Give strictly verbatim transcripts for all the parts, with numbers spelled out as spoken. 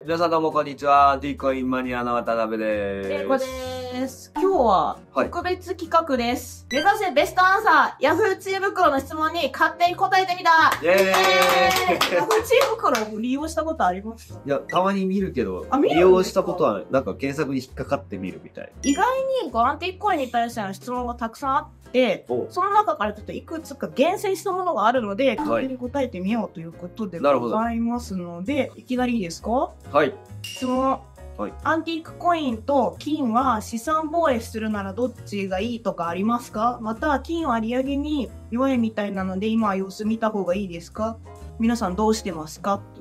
皆さんどうもこんにちは。アンティーコインマニアの渡辺です。 れいこです。今日は特別企画です。はい、目指せベストアンサー、ヤフー知恵袋の質問に勝手に答えてみた。 イェーイ。 ヤフー知恵袋を利用したことありますか？ いや、たまに見るけど、利用したことはなんか検索に引っかかってみるみたい。 意外にこうアンティークコインに対しての質問がたくさんあって、その中からちょっといくつか厳選したものがあるので、勝手に答えてみようということでございますので、いきなりいいですか？ はい。 質問。はい、アンティークコインと金は資産防衛するならどっちがいいとかありますか？また金は利上げに弱いみたいなので今は様子見た方がいいですか？皆さんどうしてますか？という。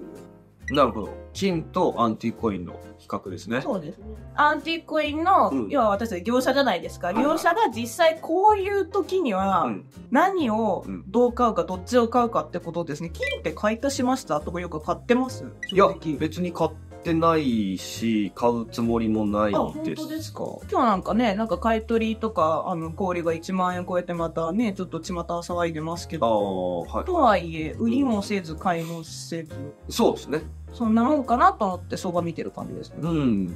なるほど。金とアンティークコインの比較ですね。 そうですね。アンティークコインの、うん、要は私たち業者じゃないですか。業者が実際こういう時には何をどう買うかどっちを買うかってことですね。金って買い足しましたとかよく買ってます？ いや、別に買ってってないし、買うつもりもないです。あ、 本当ですか？今日なんかね、なんか買い取りとか、あの、氷がいちまんえん超えてまたね、ちょっと巷騒いでますけど。あ、はい。とはいえ、売りもせず、買いもせず。 そうですね。 そんなもんかなと思って相場見てる感じですね。 うん。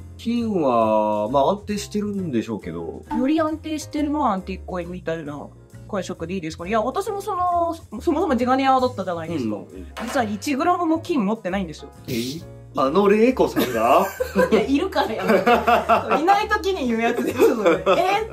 金は、まあ安定してるんでしょうけど。 より安定してるのはアンティークコインみたいな解釈でいいですかね。いや、私もその、そもそも地金屋だったじゃないですか。うん、実はいちグラムも金持ってないんですよ。 えあの玲子さんがいや、いるからやいない時に言うやつですので。えー、って。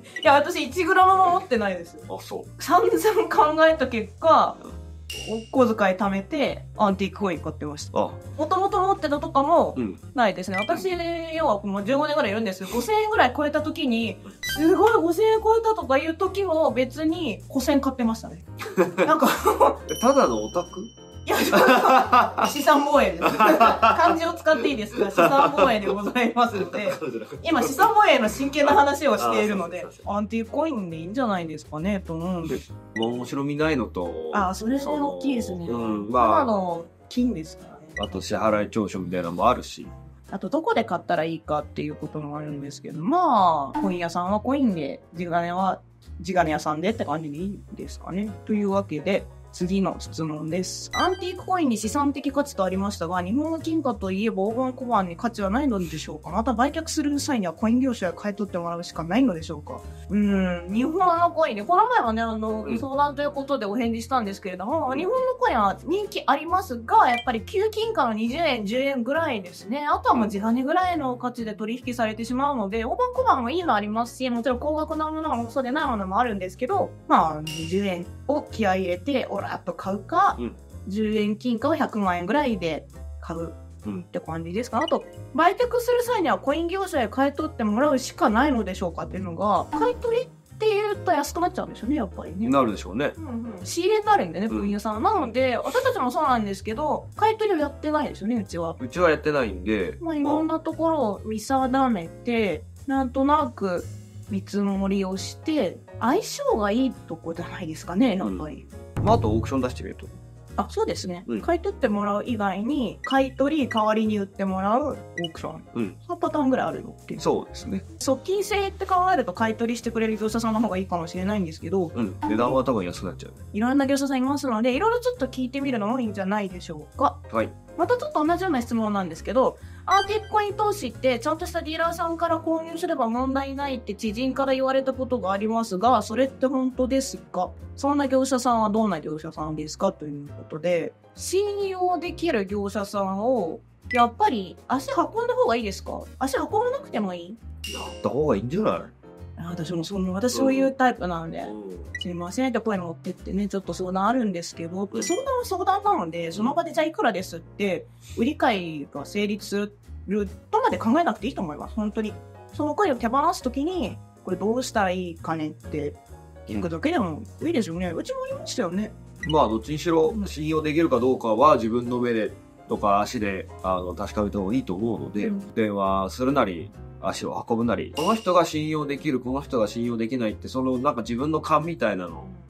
いや、私いちグラムも持ってないです。 あ、そう。 散々考えた結果、お小遣い貯めてアンティークコイン買ってました。もともと持ってたとかもないですね。うん、私、要はもうじゅうごねんぐらいいるんですけど、ごせんえんぐらい超えた時に、すごいごせんえん超えたとかいう時も別にごせん買ってましたね。なんかただのオタク？ いや、資産防衛です。漢字を使っていいですか？資産防衛でございますので、今資産防衛の真剣な話をしているので、アンティークコインでいいんじゃないですかね、と思うんです。 面白みないのと、 あ、それそれ大きいですね。うん、まあ、ただの金ですからね。 あと支払い調書みたいなのもあるし。 あとどこで買ったらいいかっていうこともあるんですけど、まあ、コイン屋さんはコインで、地金は地金屋さんでって感じでいいですかね。というわけで、次の質問です。アンティークコインに資産的価値とありましたが、日本の金貨といえば黄金小判に価値はないのでしょうか？また売却する際にはコイン業者へ買い取ってもらうしかないのでしょうか？うーん、日本のコインね、この前はね、あの、うん、相談ということでお返事したんですけれども、日本のコインは人気ありますが、やっぱり旧金貨のにじゅうえん、じゅうえんぐらいですね。あとはもう地金ぐらいの価値で取引されてしまうので、黄金小判もいいのありますし、もちろん高額なものもそうでないものもあるんですけど、まあ、にじゅうえんを気合い入れて、オラっと買うか、うん、じゅうえん金貨をひゃくまんえんぐらいで買うって感じですか。あと、売却する際にはコイン業者へ買い取ってもらうしかないのでしょうかっていうのが、買い取りって言うと安くなっちゃうんですよね、やっぱりね。 なるでしょうね。 うんうん、仕入れになるんでね、コイン屋さん。うん、なので、私たちもそうなんですけど、買い取りをやってないですよね、うちは。 うちはやってないんで。 まあ、いろんなところを見定めて、なんとなく見積もりをして、相性がいいとこじゃないですかね、やっぱり。 うん、まあ、あとオークション出してみると。 あ、そうですね。うん、買い取ってもらう以外に、買い取り、代わりに売ってもらうオークション。うん。さんパターンぐらいあるのっていう。 そうですね。 側近性って考えると買い取りしてくれる業者さんの方がいいかもしれないんですけど。 うん。値段は多分安くなっちゃう。 いろんな業者さんいますので、いろいろちょっと聞いてみるのもいいんじゃないでしょうか。 はい。 またちょっと同じような質問なんですけど、アーティークコイン投資ってちゃんとしたディーラーさんから購入すれば問題ないって知人から言われたことがありますが、それって本当ですか？そんな業者さんはどんな業者さんですか？ということで、信用できる業者さんを、やっぱり足運んだ方がいいですか？足運ばなくてもいい？ やった方がいいんじゃない？ 私もその、私そういうタイプなので、うん、すいませんって声持ってってね、ちょっと相談あるんですけど、相談は相談なので、その場でじゃあいくらですって、売り買いが成立するとまで考えなくていいと思います、本当に。その声を手放すときに、これどうしたらいいかねって聞くだけでもいいですよね。うちもありましたよね。 まあ、どっちにしろ信用できるかどうかは自分の目でとか足であの確かめた方がいいと思うので、うん、電話するなり、足を運ぶなり、この人が信用できる、この人が信用できないって、そのなんか自分の勘みたいなの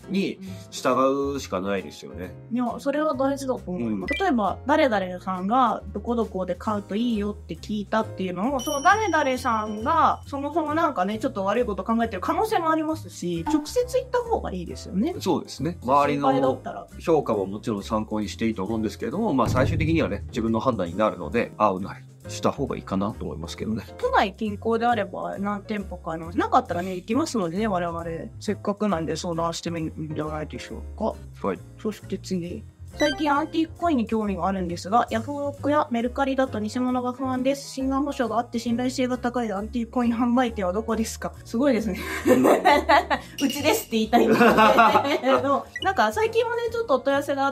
に従うしかないですよね。 いや、それは大事だと思います。うん、例えば、誰々さんがどこどこで買うといいよって聞いたっていうのを、その誰々さんがそもそもなんかね、ちょっと悪いこと考えてる可能性もありますし、直接言った方がいいですよね。 そうですね。周りの評価ももちろん参考にしていいと思うんですけれども、まあ最終的にはね、自分の判断になるので、会うなりした方がいいかなと思いますけどね。 都内近郊であれば何店舗かあります。なかったらね、行きますのでね、我々。せっかくなんで相談してみるんじゃないでしょうか。 はい。 そして次。最近アンティークコインに興味があるんですが、ヤフオクやメルカリだと偽物が不安です。心眼保証があって信頼性が高いアンティークコイン販売店はどこですか？すごいですね。うちですって言いたいんですけど、なんか最近もね、ちょっとお問い合わせがあって、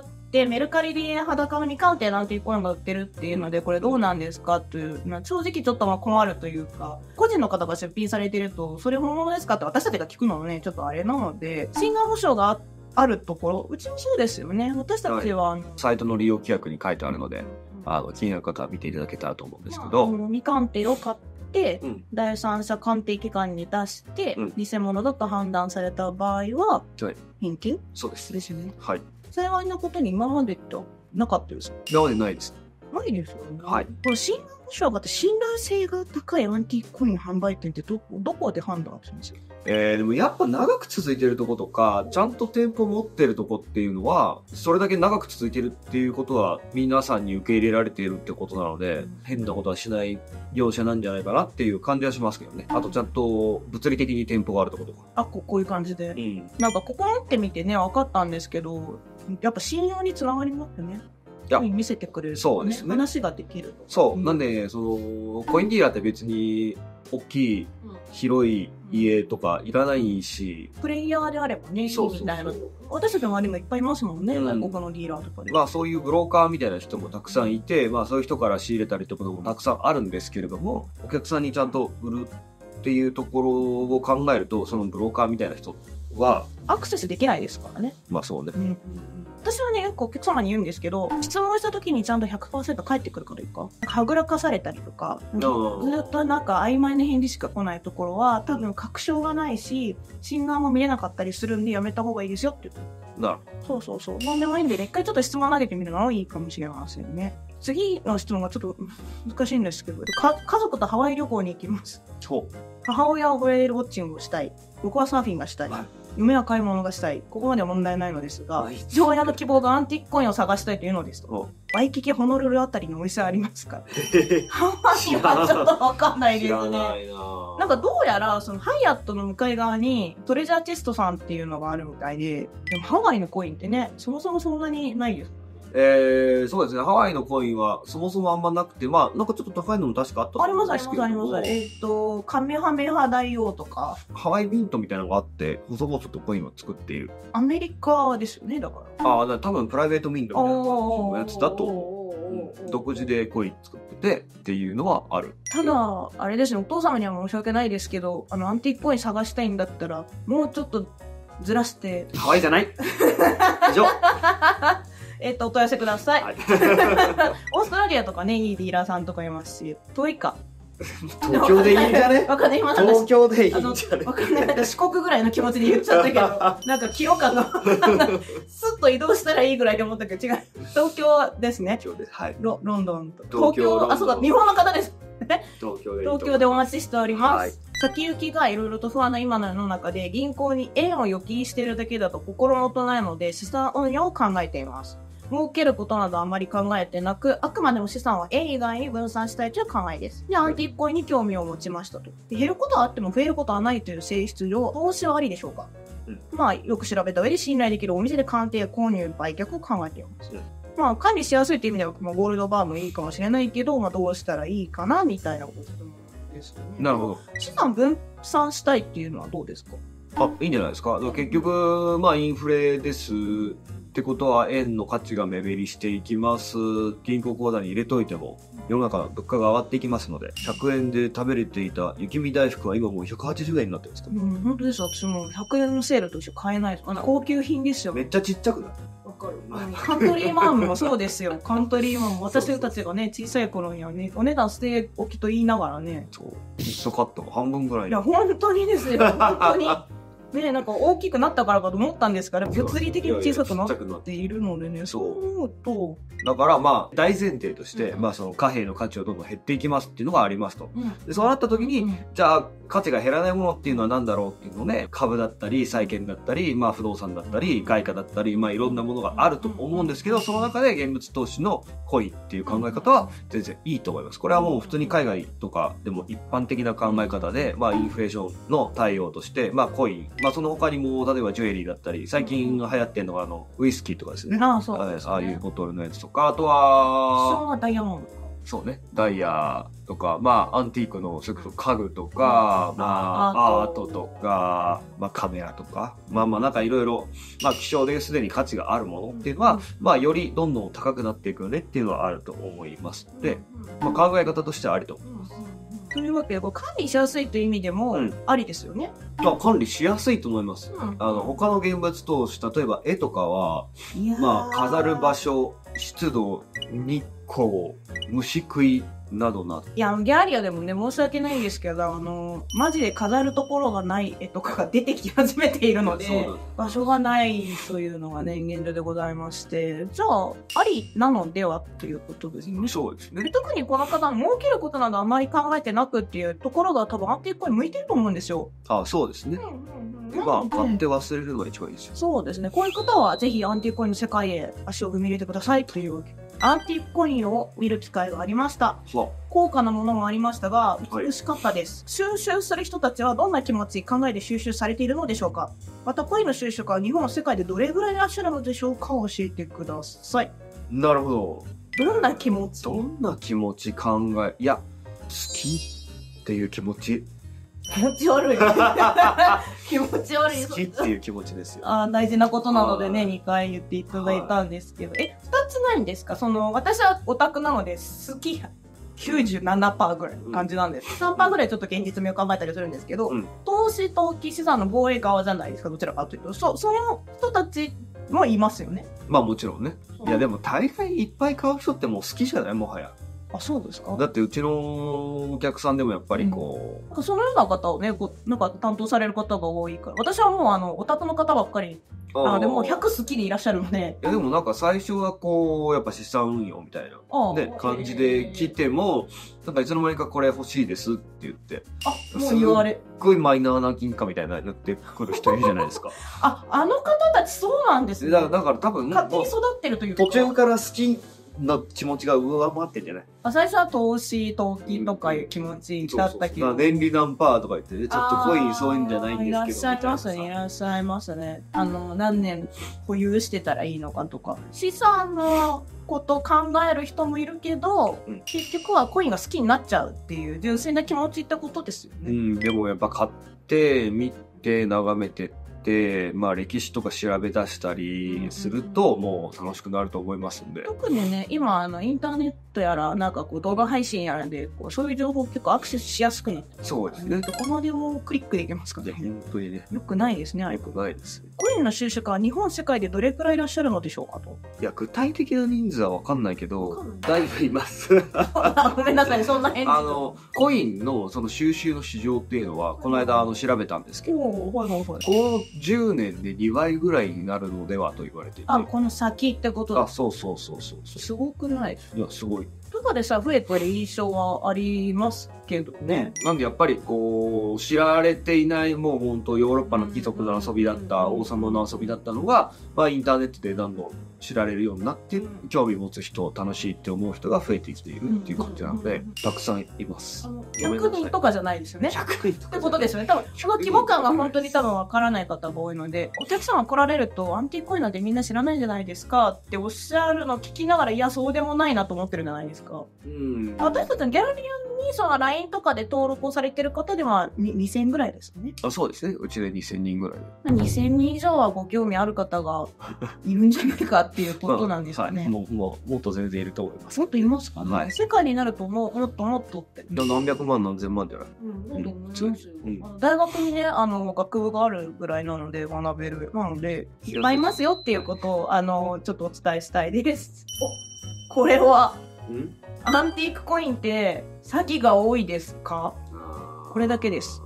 メルカリで裸にカウンテーのアンティークコインが売ってるっていうので、これどうなんですかという、まあ、正直ちょっとまあ困るというか、個人の方が出品されてると、それ本物ですかって私たちが聞くのもね、ちょっとあれなので、心眼保証があって、あるところ、うちもそうですよね。私たちは、はい、 サイトの利用規約に書いてあるので、あの気になる方は見ていただけたらと思うんですけど、 未鑑定を買って、うん、第三者鑑定機関に出して、うん、偽物だと判断された場合は、はい、返金？ そうです。 ですよね。 はい。 幸いなことに今までってなかったですか？ 今までないです。 ないですよね。 はい。 この信用保証があって信頼性が高いアンティークコイン販売店ってどどこで判断するんですか？ えー、でもやっぱ長く続いてるとことか、ちゃんと店舗持ってるとこっていうのは、それだけ長く続いてるっていうことは、皆さんに受け入れられているってことなので、うん、変なことはしない業者なんじゃないかなっていう感じはしますけどね。あとちゃんと物理的に店舗があるとことか。 あ、こ, こういう感じで。うん、なんかここ持ってみてね、分かったんですけど、やっぱ信用につながりますよね。いや見せてくれる、ね、 そうですね。 話ができる。 そう。うん、なんで、その、コインディーラーって別に、大きい、広い家とかいらないし。 プレイヤーであればね、そうそうそう。私たちの周りもいっぱいいますもんね、うん、外国のディーラーとかで。 まあそういうブローカーみたいな人もたくさんいて、まあそういう人から仕入れたりとかもたくさんあるんですけれども、お客さんにちゃんと売るっていうところを考えると、そのブローカーみたいな人は、 アクセスできないですからね。 まあそうね。うん私はね、よくお客様に言うんですけど、質問した時にちゃんと ひゃくパーセント 返ってくるかどうか、はぐらかされたりとか、ずっとなんか曖昧な返事しか来ないところは、多分確証がないし、心眼も見れなかったりするんでやめた方がいいですよって言う。 なるそうそうそう。なんでもいいんで、ね、一回ちょっと質問投げてみるのもいいかもしれませんね。次の質問がちょっと難しいんですけど、か家族とハワイ旅行に行きます。母親はホエールウォッチングをしたい。僕はサーフィンがしたい。はい、夢は買い物がしたい。ここまでは問題ないのですが、父親の希望がアンティークコインを探したいというのですと、ワイキキホノルルあたりのお店ありますか？ハワイはちょっとわかんないですね。な, なんかどうやら、そのハイアットの向かい側にトレジャーチェストさんっていうのがあるみたいで、でもハワイのコインってね、そもそもそんなにないです。 えー、そうですね。ハワイのコインはそもそもあんまなくて、まあ、なんかちょっと高いのも確かあったと思うんですけど。 あります、あります、あります。えっと、カメハメハ大王とか。 ハワイミントみたいなのがあって、細々とコインを作っている。 アメリカですよね、だから。 ああ、多分プライベートミントみたいなやつだと、独自でコイン作っててっていうのはある。 ただ、あれですね、お父様には申し訳ないですけど、あの、アンティークコイン探したいんだったら、もうちょっとずらして。 ハワイじゃない以上えっと、お問い合わせください。はい、オーストラリアとかね、いいディーラーさんとかいますし、遠いか。 東京でいいんじゃね？ わかんない、今なんか東京でいいんじゃね？ わかんない、なんか四国ぐらいの気持ちで言っちゃったけど、なんか清香の、スッと移動したらいいぐらいで思ったけど、違う。東京ですね。 東京です。はい。 ロ, ロンドンと。東京、あ、そうだ、日本の方です。 東京で東京でお待ちしております。はい、先行きがいろいろと不安な今の世の中で、銀行に円を預金しているだけだと心もとないので、資産運用を考えています。儲けることなどあまり考えてなく、あくまでも資産は円以外に分散したいという考えです。で、アンティークコインに興味を持ちましたと。で減ることはあっても増えることはないという性質上、投資はありでしょうか？うん、まあ、よく調べた上で信頼できるお店で鑑定、購入、売却を考えています。うん、まあ、管理しやすいという意味では、まあ、ゴールドバーもいいかもしれないけど、まあ、どうしたらいいかな、みたいなことですよね。 なるほど。 資産分散したいっていうのはどうですか？ あ、いいんじゃないですか。結局、まあ、インフレです。ってことは円の価値が目減りしていきます。銀行口座に入れといても世の中の物価が上がっていきますので、ひゃくえんで食べれていた雪見大福は今もうひゃくはちじゅうえんになってるんですか？うん、 本当です。私もひゃくえんのセールとして買えないです。高級品ですよ。 めっちゃちっちゃくない？ わかる。カントリーマンもそうですよ。カントリーマンも私たちがね、小さい頃にはね、お値段捨て置きと言いながらね。 そう。キットカットが半分ぐらい。 いや、本当にですよ。本当に。 ね、なんか大きくなったからかと思ったんですから、物理的に小さくなっいやいやちっちゃくなっているのでね、そう思うと、 だからまあ大前提として、 うんまあその貨幣の価値はどんどん減っていきますっていうのがありますと。 うんでそうなった時に、 うんじゃあ価値が減らないものっていうのは何だろうっていうのをね、株だったり債券だったり、まあ不動産だったり外貨だったり、まあいろんなものがあると思うんですけど、その中で現物投資のコインっていう考え方は全然いいと思います。これはもう普通に海外とかでも一般的な考え方で、まあインフレーションの対応として、まあコイン、まあその他にも例えばジュエリーだったり、最近流行ってるのがあのウイスキーとかですね。 ああ、そうあですね。 あいうボトルのやつとか、あと一は、 緒はダイヤモンド。 そうね、ダイヤとか、まあ、アンティークの、それこそ家具とか、まあ、アートとか、まあ、カメラとか、まあまあ、なんかいろいろ、まあ、希少ですでに価値があるものっていうのは、まあ、よりどんどん高くなっていくよねっていうのはあると思いますので、まあ、考え方としてはありと思います。 というわけで、こう管理しやすいという意味でもうんありですよね。 まあ、管理しやすいと思います。 うんあの、他の現物投資、例えば絵とかは、 いやーまあ、飾る場所、湿度、日光、虫食いなどなど。 いや、ギャラリアでもね、申し訳ないんですけど、あの、マジで飾るところがない絵とかが出てき始めているのでそうなんで、 場所がないというのがね、現状でございまして、じゃあ、ありなのではということですね。 そうですねで。特にこの方、儲けることなどあまり考えてなくっていうところが多分安定コイン向いてると思うんですよ。 あそうですね。 でまあ、買って忘れるのが一番いいですよ。 そうですね。こういう方はぜひアンティークコインの世界へ足を踏み入れてくださいというわけ。アンティークコインを見る機会がありました。 そ高価なものもありましたが、 はい美しかったです。収集する人たちはどんな気持ち、考えで収集されているのでしょうか。また、コインの収集家は日本、世界でどれぐらいいらっしゃるのでしょうか。教えてください。 う。なるほど。 どんな気持ちどんな気持ち考え、いや、好きっていう気持ち。 気持ち悪い。気持ち悪い。 好きっていう気持ちですよ。 あー大事なことなのでね、 はいにかい言っていただいたんですけど、え、ふたつないんですか？その、私はオタクなので、好ききゅうじゅうななパーセントぐらいの感じなんです。さんパーセントぐらいちょっと現実味を考えたりするんですけど、 うん投資投機資産の防衛側じゃないですか、どちらかというと。そ、その人たちもいますよね。 まあもちろんね。いやでも大概いっぱい買う人ってもう好きじゃないもはや。 あ、そうですか？ だってうちのお客さんでもやっぱりこう、 なんかそのような方をね、こうなんか担当される方が多いから、私はもうあの、オタクの方ばっかり、あでもひゃく好きでいらっしゃるので、 いやでもなんか最初はこう、やっぱ資産運用みたいな、 あね、感じで来ても、なんかいつの間にかこれ欲しいですって言って、 あ、もう言われ。 すっごいマイナーな金貨みたいなのってくる人いるじゃないですか。 あ、あの方たちそうなんですね。 だからだから多分、 勝手に育ってるというか。 途中から好きな気持ちが上回ってんじゃないあ最初は投資、投機とかいう気持ちだったけど。 そうそう年利何パーとか言ってね、ちょっとコインそういうんじゃないんですけど。 あーいらっしゃいますね、いらっしゃいますね。あの、何年保有してたらいいのかとか。資産のこと考える人もいるけど、 うん結局はコインが好きになっちゃうっていう純粋な気持ちってことですよね。 うん、でもやっぱ買って、見て、眺めてって、まあ歴史とか調べ出したりすると、もう楽しくなると思いますんで。 特にね、今、あの、インターネットやら、なんかこう、動画配信やらで、こう、そういう情報結構アクセスしやすくなって、 そうですね。 どこまでもクリックできますかいや、 らね。 本当にね、 よくないですね、あれよ。くないです。 コインの収集家は日本、世界でどれくらいいらっしゃるのでしょうかと。 いや、具体的な人数はわかんないけわどかんない、 だいぶいます。 ごめんなさい、そんな返事。 あの、コインのその収集の市場っていうのは、この間あの調べたんですけど、 おー、はいはいはい。 このじゅうねんでにばいぐらいになるのではと言われていて。 あ、この先ってことあ、 だ。 そうそうそうそうそすごくない？ う。いや、すごい。 とかでさ、増えてる印象はありますけどね。 なんでやっぱりこう、知られていないもう本当ヨーロッパの貴族の遊びだった、王様の遊びだったのが、まあインターネットでどんどん知られるようになって、興味持つ人、楽しいって思う人が増えてきているっていう感じなので、たくさんいますあ。のごめんなさいひゃくにんとかじゃないですよね。 ひゃくにんとかってことですよね。多分、その規模感が本当に多分わからない方が多いので、お客様来られると、アンティークコインなんてみんな知らないんじゃないですかっておっしゃるのを聞きながら、いや、そうでもないなと思ってるじゃないですか。 うん。 私たちのギャラリアにその ライン とかで登録をされてる方ではににせんぐらいですね。 あ、そうですね。うちでにせんにんぐらいで。 にせんにん以上はご興味ある方がいるんじゃないかっていうことなんですかね。 はい、もう、もう、もっと全然いると思います。 もっといますかね、 はい世界になるともうもっともっとって。 いや何百万何千万じゃない。 うん、もっと思いますようんあの大学にね、あの、学部があるぐらいなので学べる。なので、いっぱいいますよっていうことを、あの、ちょっとお伝えしたいです。お、これは、 うんアンティークコインって詐欺が多いですか？これだけです。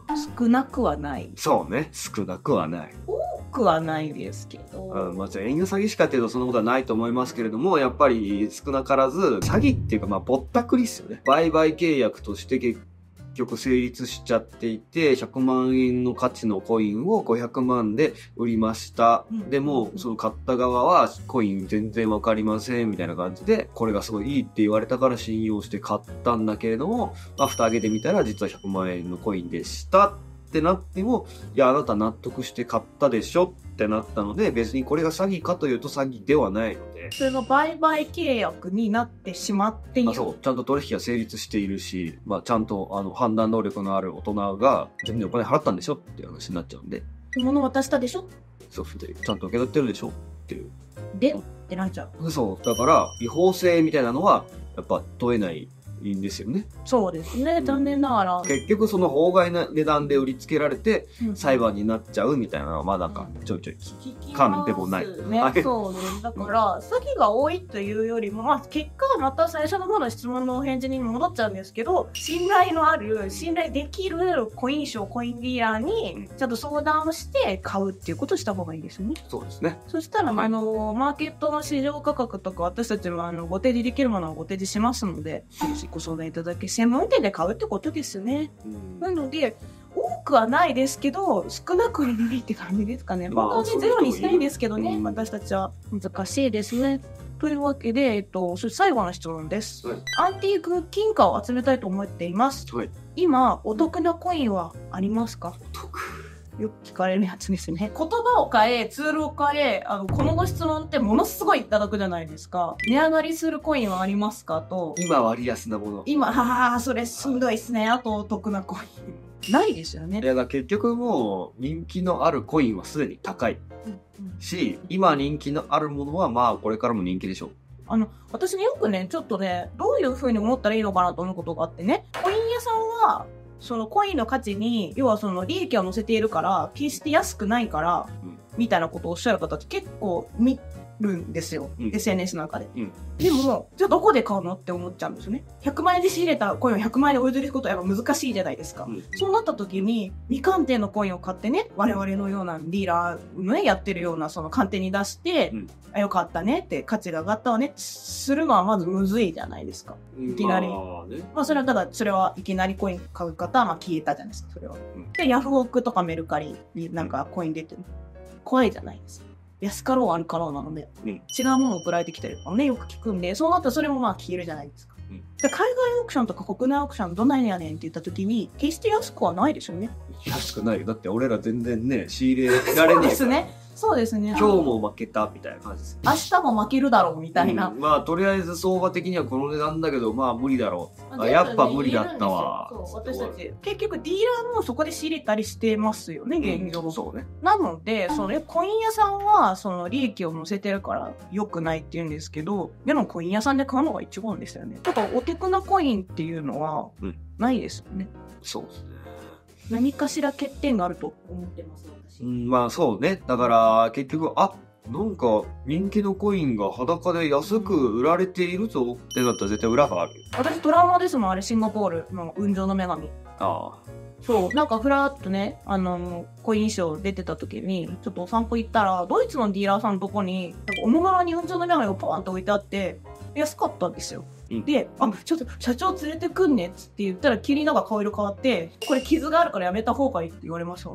少なくはない。 そうね。少なくはない。 多くはないですけど。 うん、まあ、じゃあ、円安詐欺師かっていうとそんなことはないと思いますけれども、やっぱり少なからず、詐欺っていうか、まあ、ぼったくりっすよね。売買契約として結局成立しちゃっていて、ひゃくまんえんの価値のコインをごひゃくまんで売りました。うん、でも、その買った側はコイン全然わかりませんみたいな感じで、これがすごいいいって言われたから信用して買ったんだけれども、まあ、蓋開けてみたら実はひゃくまんえんのコインでした。ってなっても、いや、あなた納得して買ったでしょってなったので、別にこれが詐欺かというと詐欺ではないので。 それが売買契約になってしまっている。 あ、そう。ちゃんと取引が成立しているし、まあ、ちゃんと、あの、判断能力のある大人が、自分でお金払ったんでしょっていう話になっちゃうんで。 物渡したでしょそうで、ちゃんと受け取ってるでしょっていう。 で、ってなっちゃう。 そう。だから、違法性みたいなのは、やっぱ問えない。いいんですよね。 そうですね。残念ながら。 結局その法外な値段で売りつけられて、裁判になっちゃうみたいなのは、まあなんか、ちょいちょい聞かんでもない。 ね、そうね。だから、詐欺が多いというよりも、まあ結果はまた最初の方の質問のお返事に戻っちゃうんですけど、信頼のある、信頼できるコインショー、コインディーラーに、ちゃんと相談をして買うっていうことをした方がいいですよね。 そうですね。 そしたら、はい、あの、マーケットの市場価格とか、私たちもあの、ご提示できるものをご提示しますので、ご相談いただき、専門店で買うってことですよね。うん、なので、多くはないですけど、少なくはないって感じですかね。まあ、本当にゼロにしたいんですけどね、うん、私たちは難しいですね。というわけで、えっと、それ最後の質問です。はい、アンティーク金貨を集めたいと思っています。はい、今、お得なコインはありますか？ お得。 よく聞かれるやつですね。言葉を変え、ツールを変え、あの、このご質問ってものすごいいただくじゃないですか。値上がりするコインはありますかと。 今割安なもの。 今、ははそれしんどいっすね。あとお得なコイン。ないですよね。 いや、だ結局もう人気のあるコインはすでに高い。うんうん、し、今人気のあるものはまあこれからも人気でしょう。 あの、私ね、よくね、ちょっとね、どういう風に思ったらいいのかなと思うことがあってね、コイン屋さんは、そのコインの価値に、要はその利益を乗せているから、決して安くないから、うん、みたいなことをおっしゃる方って結構見るんですよ。うん、エスエヌエス の中で。うん、でも、じゃあどこで買うのって思っちゃうんですよね。ひゃくまんえんで仕入れたコインをひゃくまんえんでお譲りすることはやっぱ難しいじゃないですか。うん、そうなった時に、未鑑定のコインを買ってね、我々のようなディーラーのね、やってるようなその鑑定に出して、うん、あ、よかったねって、価値が上がったわね、するのはまずむずいじゃないですか。いきなり。まあ、ね、まあ、それはただ、それはいきなりコイン買う方は、まあ、消えたじゃないですか、それは。うん、で、ヤフオクとかメルカリになんかコイン出てる。怖いじゃないですか。安かろうあるかろうなので、うん、違うものを送られてきてるとかね、よく聞くんで、そうなったらそれもまあ消えるじゃないですか。うん、で海外オークションとか国内オークションどないやねんって言った時に、決して安くはないでしょうね。 安くないよ。だって俺ら全然ね、仕入れられない。そうですね。そうですね。 今日も負けたみたいな感じです。 明日も負けるだろうみたいな。 うん、まあとりあえず相場的にはこの値段だけど、まあ無理だろう。あ、やっぱ無理だったわ。 そう、私たち。結局ディーラーもそこで仕入れたりしてますよね、現状。 うん、そうね。 なので、そのコイン屋さんはその利益を乗せてるから良くないって言うんですけど、でもコイン屋さんで買うのが一番ですよね。だからお得なコインっていうのはないですよね。 うん、そうですね。 何かしら欠点があると思ってます、私。 うん、まあそうね。だから結局、あ、なんか人気のコインが裸で安く売られているぞってなったら絶対裏がある。 私トラウマですもん、あれシンガポールの雲上の女神。 ああ。 そう、なんかふらっとね、あの、コインショー出てた時に、ちょっとお散歩行ったら、ドイツのディーラーさんのとこに、なんかおもむろに雲上の女神がポーンと置いてあって、安かったんですよ。で、あ、ちょっと社長連れてくんねっつって言ったら急になんか顔色変わって、これ傷があるからやめた方がいいって言われました。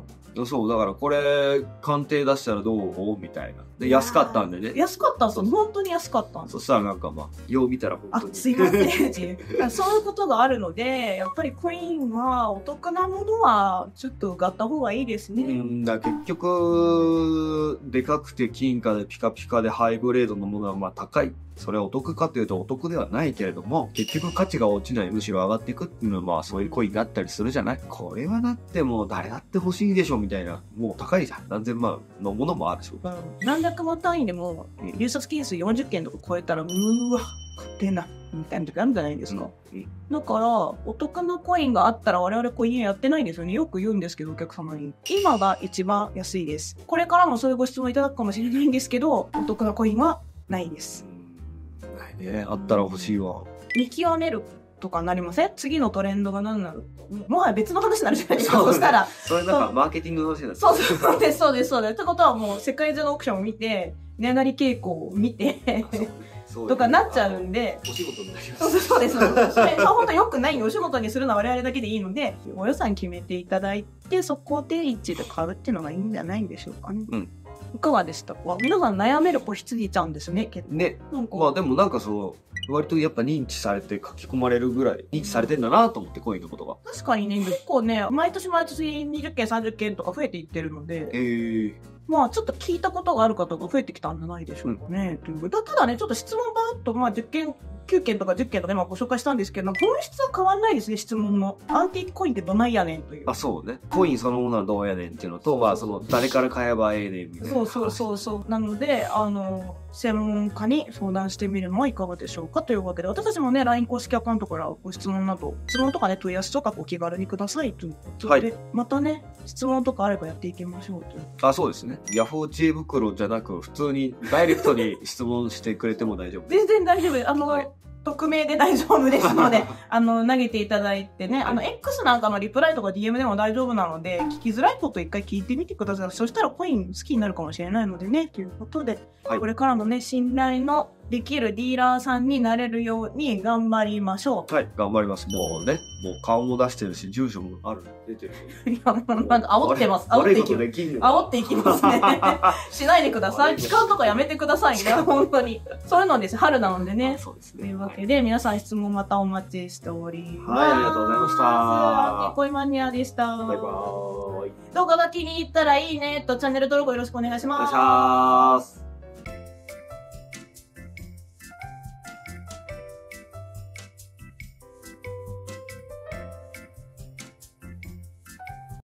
そう、だからこれ鑑定出したらどうみたいな。で、安かったんでね。 安かったんですよ。本当に安かったんです。 そしたらなんかまあ、よう見たら本当に。 あ、すいませんっていう。そういうことがあるので、やっぱりコインはお得なものはちょっと買った方がいいですね。 うん、だ結局、でかくて金貨でピカピカでハイグレードのものはまあ高い。それはお得かというとお得ではないけれども、結局価値が落ちない、むしろ上がっていくっていうのはまあそういうコインがあったりするじゃない。これはだってもう誰だって欲しいでしょみたいな、もう高いじゃん。何千万のものもあるでしょ。 何百万単位でも入札件数よんじゅっけんとか超えたら、うーわ、勝てなみたいな時あるんじゃないですか。うんうん、だからお得なコインがあったら我々コインやってないんですよね。よく言うんですけどお客様に。今が一番安いです。これからもそういうご質問いただくかもしれないんですけど、お得なコインはないです。 ないね。あったら欲しいわ。 見極めるとかなりません？次のトレンドが何なの？もはや別の話になるじゃないですか。 そうねそしたら。 それなんかマーケティングの話になってそうそうそうです、そうです、そうです。ってことはもう世界中のオークションを見て、値上がり傾向を見て、 そうとかなっちゃうんで。 お仕事になります。 そうそうです。そうです。それは本当良くないんで、お仕事にするのは我々だけでいいので、お予算決めていただいて、そこで一致で買うっていうのがいいんじゃないんでしょうかね。 うん。 いかがでしたか？皆さん悩める子羊ちゃんですね、結構。 ね。 なんかまあでもなんかそう、割とやっぱ認知されて書き込まれるぐらい認知されてんだなと思って、コインのことが。 確かにね、結構ね、毎年毎年にじゅっけん、さんじゅっけんとか増えていってるので、 えー、 まあちょっと聞いたことがある方が増えてきたんじゃないでしょうかね。ということでただね、ちょっと質問ばーっと、まあじゅっけん、きゅうけんとかじゅっけんとか今ご紹介したんですけど、本質は変わんないですね、質問の。アンティークコインってどないやねんという。 あ、そうね。コインそのものはどうやねんっていうのと、まあその、誰から買えばええねんみたいな。 そうそうそうそう。なので、あの、専門家に相談してみるのはいかがでしょうかというわけで、私たちもね、ライン 公式アカウントからご質問など、質問とかね、問い合わせとかお気軽にくださいということで、 はいまたね、質問とかあればやっていきましょうという。 あ、そうですね。ヤフー知恵袋じゃなく、普通にダイレクトに質問してくれても大丈夫。 全然大丈夫です。あの、 はい匿名で大丈夫ですので、あの、投げていただいてね、あの、X なんかのリプライとか ディーエム でも大丈夫なので、聞きづらいこと一回聞いてみてください。そしたらコイン好きになるかもしれないのでね、ということで、 はいこれからのね、信頼のできるディーラーさんになれるように頑張りましょはい、頑張ります。もうね、もう顔も出してるし、住所もある、出てる。 う。いや、なんか煽ってます。煽っていきます。 悪いことできんの煽っていきますね。しないでください。使うとかやめてくださいね、本当に。そういうのです。春なのでね。 そうですね。 というわけで、皆さん質問またお待ちしております。 はいありがとうございました恋マニアでした。 バイバーイ。 動画が気に入ったらいいねとチャンネル登録よろしくお願いしお願いします。 ます。